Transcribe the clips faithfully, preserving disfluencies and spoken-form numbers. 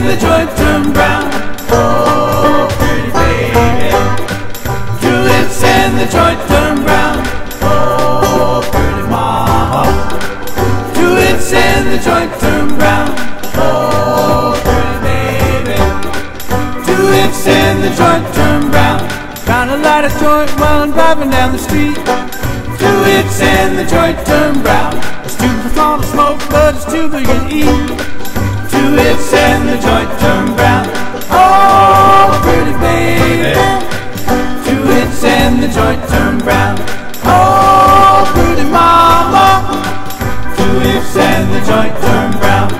the joint turn brown. Oh, pretty baby. Two hits and the joint turn brown. Oh, pretty mama. Two hits and the joint turn brown. Oh, pretty baby. Two hits and the joint turn brown. Found a light a joint while I'm driving down the street. Two hits and the joint turn brown. It's too small to smoke, but it's too big to eat. Two hits and the joint turn brown. Oh, pretty baby. Two hits and the joint turn brown. Oh, pretty mama. Two hits and the joint turn brown.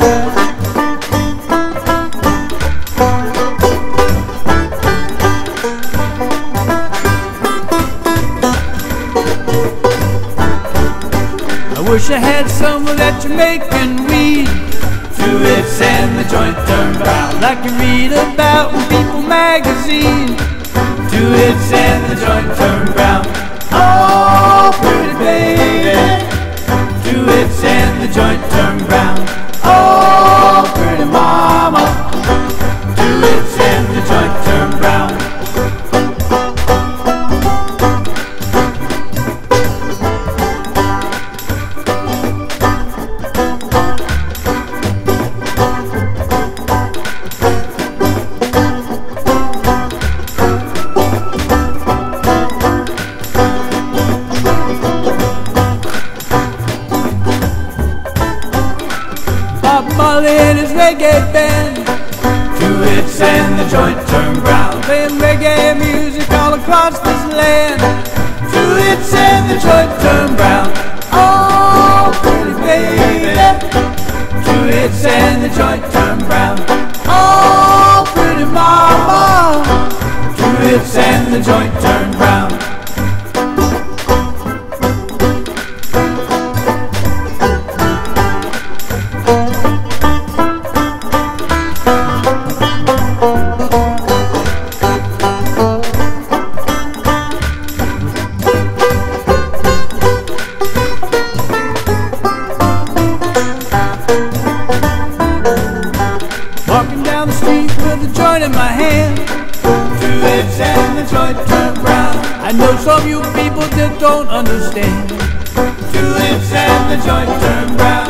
I wish I had some of that Jamaican weed. Two hits and the joint turn brown, like you read about in People magazine. Two hits and the joint turn brown. Oh, pretty baby. Two hits and the joint turn brown. Oh, pretty mama. Two hits and the joint turn brown. Bob Marley and his reggae band. Two hits and the joint turn brown, playing reggae music all across this land. Two hits and the joint turn brown. Oh, pretty baby. Two hits and the joint turn brown. Oh, pretty mama. Two hits and the joint turn brown. Walking down the street with a joint in my hand. Two hits and the joint turn brown. I know some of you people that don't understand. Two hits and the joint turn brown.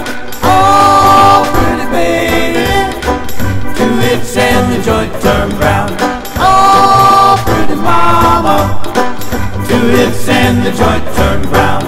Oh, pretty baby. Two hits and the joint turn brown. Oh, pretty mama. Two hits and the joint turn brown.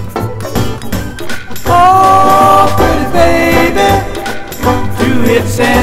Oh, pretty baby. Two hits and